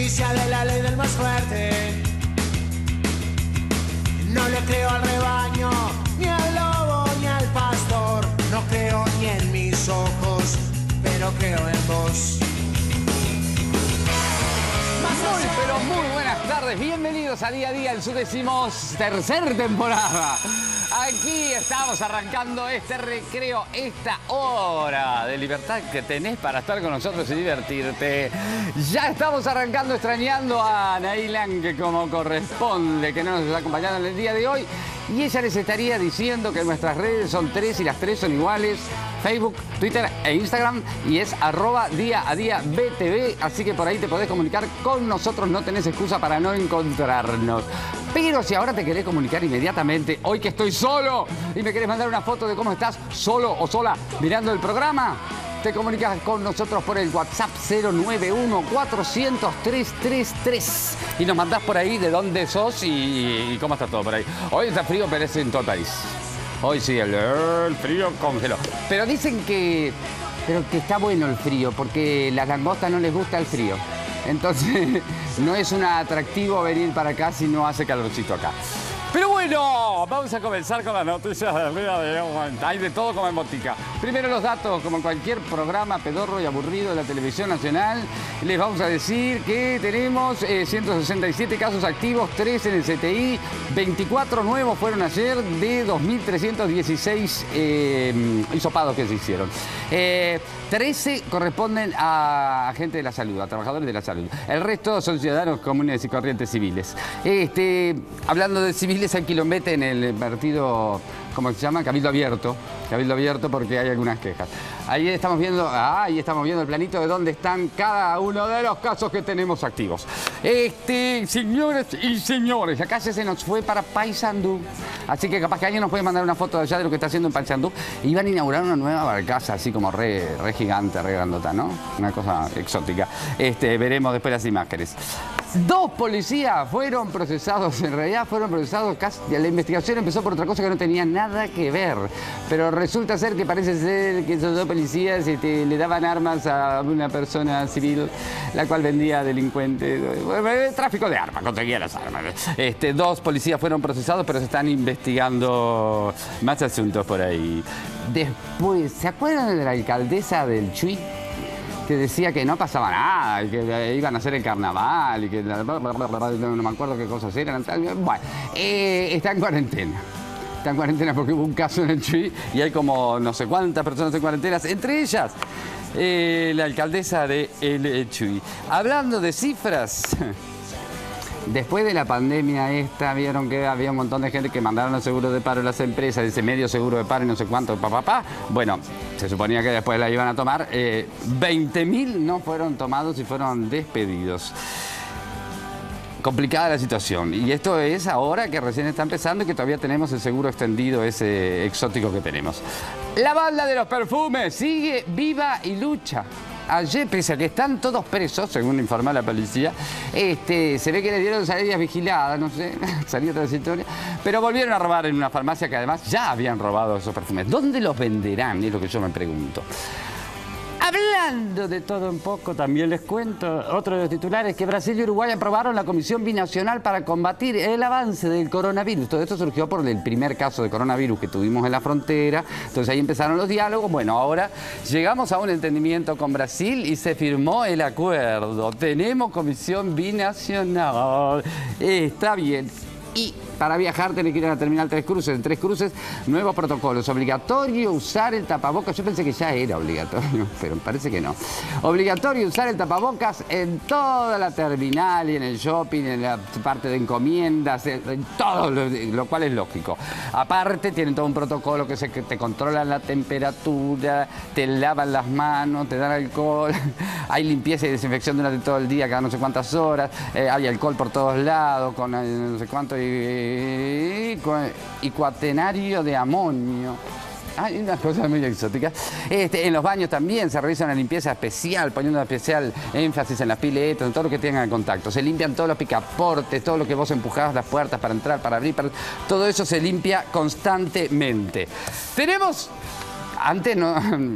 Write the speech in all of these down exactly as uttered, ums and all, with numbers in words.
justicia de la ley del más fuerte. No le creo al rebaño, ni al lobo, ni al pastor. No creo ni en mis ojos, pero creo en vos. Muy, pero muy buenas tardes. Bienvenidos a Día a Día en su decimotercer temporada. Aquí estamos arrancando este recreo, esta hora de libertad que tenés para estar con nosotros y divertirte. Ya estamos arrancando extrañando a Nailan, que como corresponde, que no nos está acompañando en el día de hoy. Y ella les estaría diciendo que nuestras redes son tres y las tres son iguales. Facebook, Twitter e Instagram, y es arroba día a día B T V, así que por ahí te podés comunicar con nosotros, no tenés excusa para no encontrarnos. Pero si ahora te querés comunicar inmediatamente, hoy que estoy solo y me querés mandar una foto de cómo estás solo o sola mirando el programa, te comunicas con nosotros por el WhatsApp cero nueve uno cuatrocientos tres treinta y tres y nos mandás por ahí de dónde sos y, y cómo está todo por ahí. Hoy está frío, pero es en todo el país. Hoy sí, el, el frío congeló. Pero dicen que, pero que está bueno el frío, porque las langostas no les gusta el frío. Entonces, no es un atractivo venir para acá si no hace calorcito acá. Pero bueno, vamos a comenzar con las noticias del día de hoy. Hay de todo como en botica. Primero los datos, como en cualquier programa pedorro y aburrido de la televisión nacional. Les vamos a decir que tenemos eh, ciento sesenta y siete casos activos, tres en el C T I, veinticuatro nuevos fueron ayer de dos mil trescientos dieciséis eh, hisopados que se hicieron. Eh, trece corresponden a gente de la salud, a trabajadores de la salud. El resto son ciudadanos comunes y corrientes civiles. Este, hablando de civiles, hay quilomete en el partido, ¿cómo se llama? Cabildo Abierto. Cabildo Abierto porque hay algunas quejas. Ahí estamos viendo, ah, ahí estamos viendo el planito de dónde están cada uno de los casos que tenemos activos. Este, señores y señores, acá se nos fue para Paysandú. Así que capaz que alguien nos puede mandar una foto de allá de lo que está haciendo en Paysandú. Iban a inaugurar una nueva barcaza, así como re, re gigante, re grandota, ¿no? Una cosa exótica. Este, veremos después las imágenes. Dos policías fueron procesados, en realidad fueron procesados casi, la investigación empezó por otra cosa que no tenía nada que ver, pero resulta ser que parece ser que esos dos policías este, le daban armas a una persona civil, la cual vendía delincuentes, tráfico de armas, conseguía las armas. Este, dos policías fueron procesados, pero se están investigando más asuntos por ahí. Después, ¿se acuerdan de la alcaldesa del Chuy? Que decía que no pasaba nada, y que iban a hacer el carnaval, y que no me acuerdo qué cosas eran. Bueno, eh, está en cuarentena. Está en cuarentena porque hubo un caso en el Chuy y hay como no sé cuántas personas en cuarentena, entre ellas eh, la alcaldesa de El Chuy. Hablando de cifras... Después de la pandemia esta, vieron que había un montón de gente que mandaron el seguro de paro a las empresas, ese medio seguro de paro y no sé cuánto, papá, papá. Bueno, se suponía que después la iban a tomar. Eh, veinte mil no fueron tomados y fueron despedidos. Complicada la situación. Y esto es ahora que recién está empezando y que todavía tenemos el seguro extendido, ese exótico que tenemos. La banda de los perfumes sigue viva y lucha. Ayer, pese a que están todos presos, según informó la policía, este, se ve que le dieron salidas vigiladas, no sé, salida transitoria, pero volvieron a robar en una farmacia que además ya habían robado esos perfumes. ¿Dónde los venderán? Es lo que yo me pregunto. Hablando de todo un poco, también les cuento otro de los titulares, que Brasil y Uruguay aprobaron la Comisión Binacional para combatir el avance del coronavirus. Todo esto surgió por el primer caso de coronavirus que tuvimos en la frontera, entonces ahí empezaron los diálogos. Bueno, ahora llegamos a un entendimiento con Brasil y se firmó el acuerdo. Tenemos Comisión Binacional. Está bien. Y para viajar tenés que ir a la terminal Tres Cruces. En Tres Cruces, nuevos protocolos. Obligatorio usar el tapabocas. Yo pensé que ya era obligatorio, pero parece que no. Obligatorio usar el tapabocas en toda la terminal y en el shopping, en la parte de encomiendas, en todo, lo, lo cual es lógico. Aparte, tienen todo un protocolo que, se, que te controlan la temperatura, te lavan las manos, te dan alcohol. Hay limpieza y desinfección durante todo el día, cada no sé cuántas horas. Eh, hay alcohol por todos lados, con eh, no sé cuánto... Y, y, y cuaternario de amonio. Hay unas cosas muy exóticas. Este, en los baños también se realiza una limpieza especial, poniendo especial énfasis en las piletas, en todo lo que tengan contacto. Se limpian todos los picaportes, todo lo que vos empujabas las puertas para entrar, para abrir, para... todo eso se limpia constantemente. Tenemos... Antes no...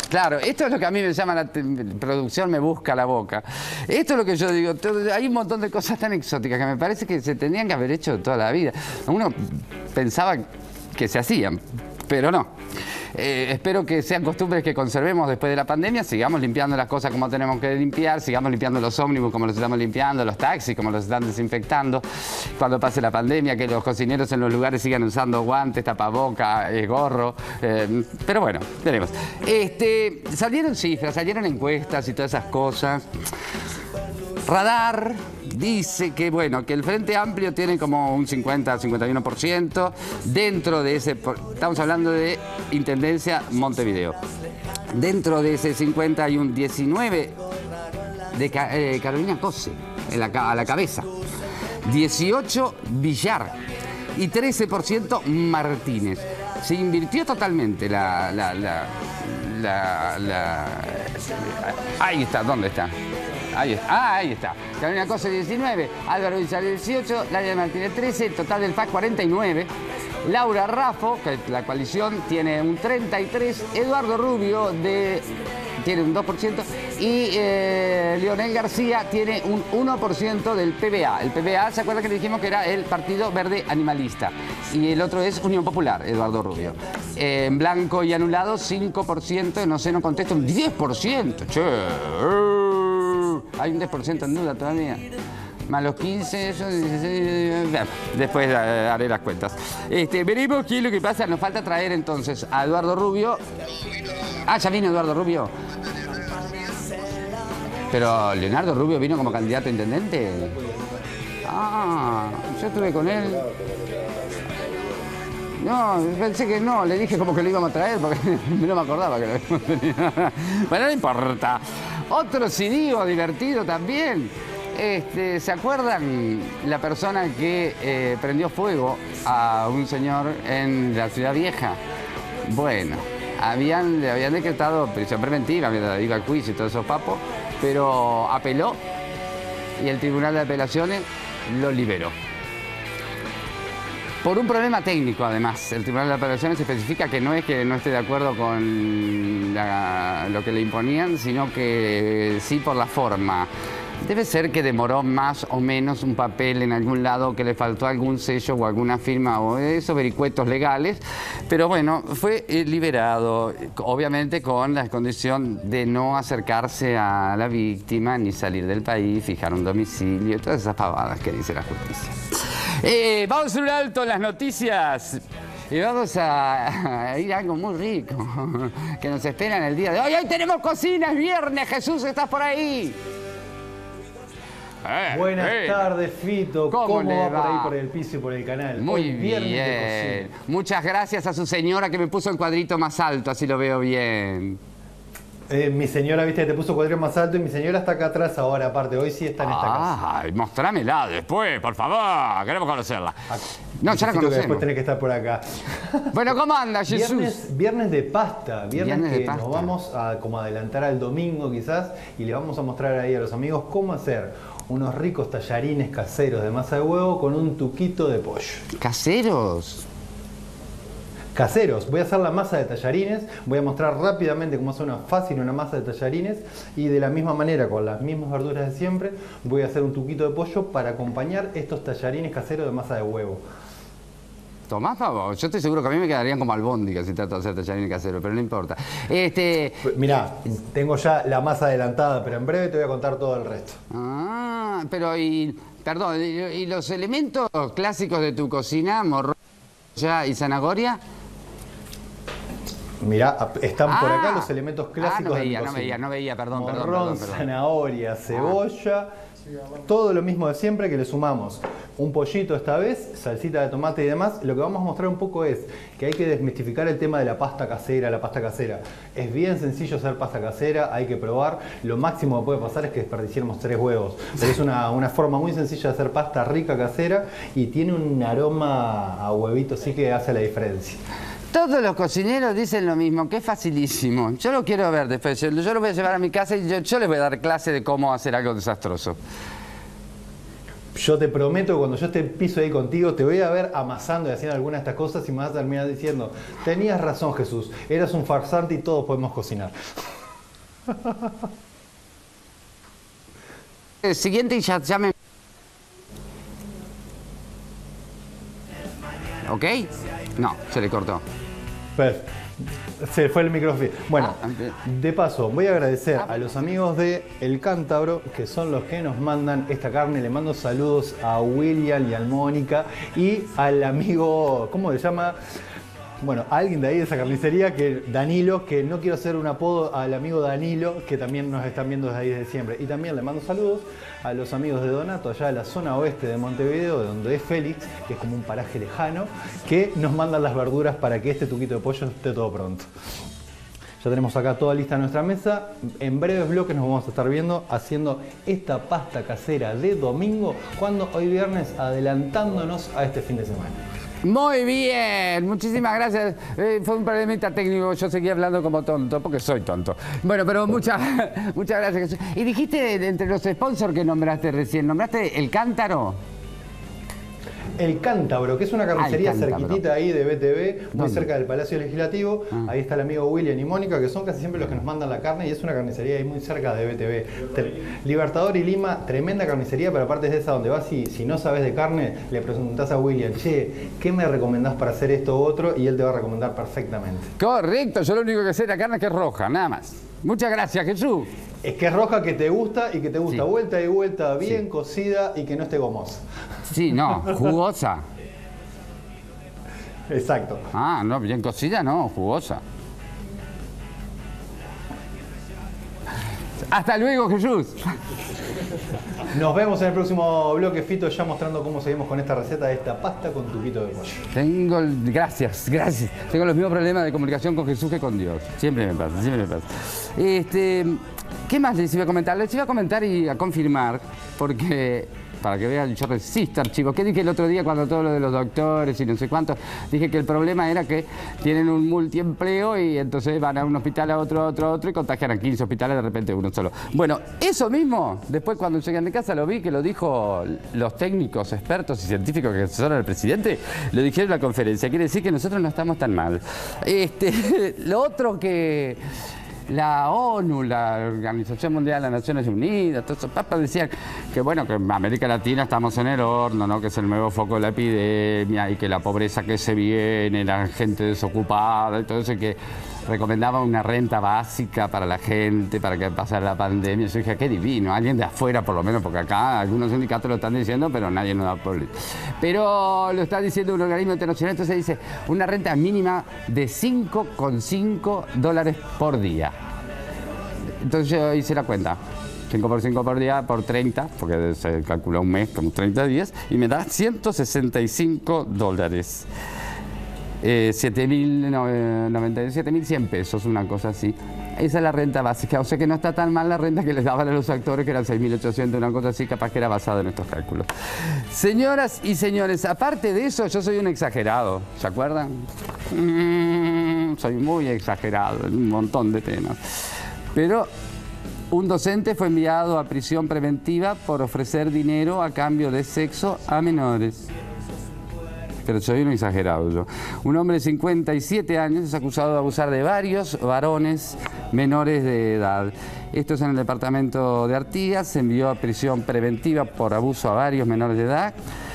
Claro, esto es lo que a mí me llama la producción, me busca la boca. Esto es lo que yo digo, todo, hay un montón de cosas tan exóticas que me parece que se tendrían que haber hecho toda la vida. Uno pensaba que se hacían, pero no. Eh, espero que sean costumbres que conservemos después de la pandemia, sigamos limpiando las cosas como tenemos que limpiar, sigamos limpiando los ómnibus como los estamos limpiando, los taxis como los están desinfectando, cuando pase la pandemia, que los cocineros en los lugares sigan usando guantes, tapaboca, eh, gorro, eh, pero bueno, veremos. Este, salieron cifras, salieron encuestas y todas esas cosas. Radar dice que, bueno, que el Frente Amplio tiene como un cincuenta a cincuenta y uno por ciento dentro de ese, estamos hablando de Intendencia Montevideo. Dentro de ese cincuenta hay un diecinueve de eh, Carolina Cose en la, a la cabeza, dieciocho Villar y trece por ciento Martínez. Se invirtió totalmente la, la, la, la, la... Ahí está, ¿dónde está? Ahí está. Ah, ahí está. Carolina Cose diecinueve, Álvaro Villar dieciocho, Laria Martínez trece, total del F A C cuarenta y nueve. Laura Raffo, que la coalición, tiene un treinta y tres, Eduardo Rubio de, tiene un dos por ciento y eh, Leonel García tiene un uno por ciento del P V A. El P V A, ¿se acuerdan que dijimos que era el Partido Verde Animalista? Y el otro es Unión Popular, Eduardo Rubio. Eh, en blanco y anulado, cinco por ciento, no sé, no contesto, un diez por ciento. Che, hay un diez por ciento en duda todavía. Más los quince, yo, dieciséis, después haré las cuentas. Este, veremos qué es lo que pasa. Nos falta traer entonces a Eduardo Rubio. Ah, ya vino Eduardo Rubio. Pero Leonardo Rubio vino como candidato a intendente. Ah, yo estuve con él. No, pensé que no, le dije como que lo íbamos a traer porque no me acordaba que lo íbamos a tener. Bueno, no importa. Otro C D divertido también. Este, ¿se acuerdan la persona que eh, prendió fuego a un señor en la Ciudad Vieja? Bueno, habían, le habían decretado prisión preventiva mientras iba al juicio y todo eso, papo, pero apeló y el Tribunal de Apelaciones lo liberó. Por un problema técnico, además. El Tribunal de Apelaciones especifica que no es que no esté de acuerdo con la, lo que le imponían, sino que sí por la forma. Debe ser que demoró más o menos un papel en algún lado, que le faltó algún sello o alguna firma o esos vericuetos legales, pero bueno, fue liberado, obviamente con la condición de no acercarse a la víctima, ni salir del país, fijar un domicilio, todas esas pavadas que dice la justicia. Eh, vamos a hacer un alto en las noticias. Y vamos a, a ir a algo muy rico que nos espera en el día de hoy. Hoy tenemos cocina, es viernes. Jesús, ¿estás por ahí? Eh, Buenas eh. tardes, Fito. ¿Cómo, ¿Cómo le va, va por ahí por el piso y por el canal? Muy Hoy, viernes bien. de cocina. Muchas gracias a su señora que me puso el cuadrito más alto, así lo veo bien. Eh, mi señora, viste, te puso cuadrito más alto y mi señora está acá atrás ahora, aparte. Hoy sí está en esta casa. Ay, mostrámela después, por favor. Queremos conocerla. No, ya la conocemos. Que después tenés que estar por acá. Bueno, ¿cómo anda, Jesús? Viernes, viernes de pasta. Viernes, viernes que de pasta. Nos vamos a como adelantar al domingo quizás y le vamos a mostrar ahí a los amigos cómo hacer unos ricos tallarines caseros de masa de huevo con un tuquito de pollo. ¿Caseros? Caseros. Voy a hacer la masa de tallarines, voy a mostrar rápidamente cómo hacer una fácil una masa de tallarines y de la misma manera, con las mismas verduras de siempre, voy a hacer un tuquito de pollo para acompañar estos tallarines caseros de masa de huevo. Tomás, favor, yo estoy seguro que a mí me quedarían como albóndigas si trato de hacer tallarines caseros, pero no importa. Este... Mirá, tengo ya la masa adelantada, pero en breve te voy a contar todo el resto. Ah, pero y, perdón, y, y los elementos clásicos de tu cocina, morrón y zanahoria. Mirá, están ah, por acá los elementos clásicos ah, no veía, de mi no cocina. veía, no veía, perdón, Morrón, perdón, perdón, perdón. zanahoria, cebolla, ah. todo lo mismo de siempre, que le sumamos un pollito esta vez, salsita de tomate y demás. Lo que vamos a mostrar un poco es que hay que desmistificar el tema de la pasta casera, la pasta casera. Es bien sencillo hacer pasta casera, hay que probar. Lo máximo que puede pasar es que desperdiciemos tres huevos. Pero es una, una forma muy sencilla de hacer pasta rica casera y tiene un aroma a huevito, sí que hace la diferencia. Todos los cocineros dicen lo mismo, que es facilísimo. Yo lo quiero ver después, yo, yo lo voy a llevar a mi casa y yo, yo les voy a dar clase de cómo hacer algo desastroso. yo te prometo que cuando yo esté piso ahí contigo, te voy a ver amasando y haciendo alguna de estas cosas y me vas a terminar diciendo, tenías razón, Jesús, eras un farsante y todos podemos cocinar. El siguiente y ya, ya me... ¿Ok? No, se le cortó. Pues, se fue el micrófono. Bueno, Ah, de paso, voy a agradecer a los amigos de El Cántabro, que son los que nos mandan esta carne. Le mando saludos a William y a Mónica y al amigo, ¿cómo se llama? Bueno, a alguien de ahí de esa carnicería, que Danilo, que no quiero hacer un apodo al amigo Danilo, que también nos están viendo desde ahí desde siempre. Y también le mando saludos a los amigos de Donato, allá de la zona oeste de Montevideo, de donde es Félix, que es como un paraje lejano, que nos mandan las verduras para que este tuquito de pollo esté todo pronto. Ya tenemos acá toda lista en nuestra mesa. En breves bloques nos vamos a estar viendo haciendo esta pasta casera de domingo, cuando hoy viernes adelantándonos a este fin de semana. Muy bien, muchísimas gracias. Eh, fue un problemita técnico, yo seguía hablando como tonto, porque soy tonto. Bueno, pero muchas, muchas gracias, Jesús. Y dijiste, entre los sponsors que nombraste recién, ¿nombraste El Cántaro? El Cántabro, que es una carnicería ah, cerquitita ahí de B T V, muy ¿Dónde? cerca del Palacio Legislativo. Ah. Ahí está el amigo William y Mónica, que son casi siempre los que nos mandan la carne, y es una carnicería ahí muy cerca de B T V. Libertador y Lima, tremenda carnicería, pero aparte de esa donde vas y si no sabes de carne, le preguntás a William, che, ¿qué me recomendás para hacer esto u otro? Y él te va a recomendar perfectamente. Correcto, yo lo único que sé de la carne es que es roja, nada más. Muchas gracias, Jesús. Es que es roja, que te gusta y que te gusta Sí. vuelta y vuelta, bien Sí. cocida y que no esté gomosa. Sí, no, jugosa. Exacto. Ah, no, bien cocida, no, jugosa. Hasta luego, Jesús. Nos vemos en el próximo bloque, Fito, ya mostrando cómo seguimos con esta receta de esta pasta con tuquito de pollo. Tengo, el- gracias, gracias. Tengo los mismos problemas de comunicación con Jesús que con Dios. Siempre me pasa, siempre me pasa. Este, ¿qué más les iba a comentar? Les iba a comentar y a confirmar, porque para que vean, yo resisto, archivos. ¿Qué dije el otro día cuando todo lo de los doctores y no sé cuánto? Dije que el problema era que tienen un multiempleo y entonces van a un hospital, a otro, a otro, a otro y contagian a quince hospitales de repente uno solo. Bueno, eso mismo, después cuando llegué a mi casa lo vi que lo dijo los técnicos, expertos y científicos que asesoran al presidente, lo dijeron en la conferencia. Quiere decir que nosotros no estamos tan mal. Este, lo otro que... La ONU, la Organización Mundial de las Naciones Unidas, todos esos papas decían que bueno, que en América Latina estamos en el horno, ¿no? Que es el nuevo foco de la epidemia y que la pobreza que se viene, la gente desocupada y todo eso, y que recomendaba una renta básica para la gente, para que pasara la pandemia. Yo dije, qué divino, alguien de afuera por lo menos, porque acá algunos sindicatos lo están diciendo, pero nadie nos da por... Pero lo está diciendo un organismo internacional, entonces dice una renta mínima de cinco coma cinco dólares por día. Entonces yo hice la cuenta. cinco por cinco por día por treinta, porque se calcula un mes como treinta días, y me da ciento sesenta y cinco dólares. Eh, siete mil cien pesos, una cosa así. Esa es la renta básica, o sea que no está tan mal la renta que les daban a los actores, que eran seis mil ochocientos, una cosa así, capaz que era basada en estos cálculos. Señoras y señores, aparte de eso, yo soy un exagerado, ¿se acuerdan? Mm, soy muy exagerado en un montón de temas. Pero un docente fue enviado a prisión preventiva por ofrecer dinero a cambio de sexo a menores. Pero soy un exagerado yo. Un hombre de cincuenta y siete años es acusado de abusar de varios varones menores de edad. Esto es en el departamento de Artigas. Se envió a prisión preventiva por abuso a varios menores de edad.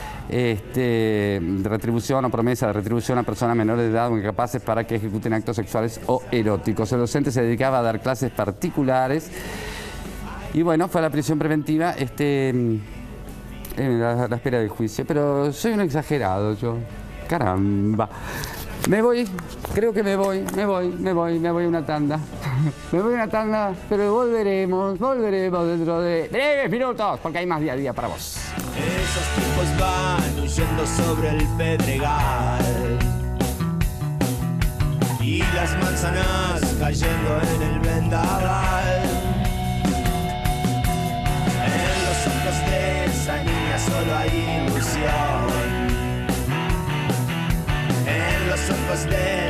Este, de retribución o promesa de retribución a personas menores de edad o incapaces para que ejecuten actos sexuales o eróticos. El docente se dedicaba a dar clases particulares y bueno, fue a la prisión preventiva este, en la, la espera del juicio. Pero soy un exagerado yo. Caramba. Me voy, creo que me voy, me voy, me voy, me voy a una tanda. Me voy a una tanda, pero volveremos, volveremos dentro de breves minutos, porque hay más día a día para vos. Esos tipos van huyendo sobre el pedregal y las manzanas cayendo en el vendaval. En los ojos de esa niña solo hay ilusión. En los ojos de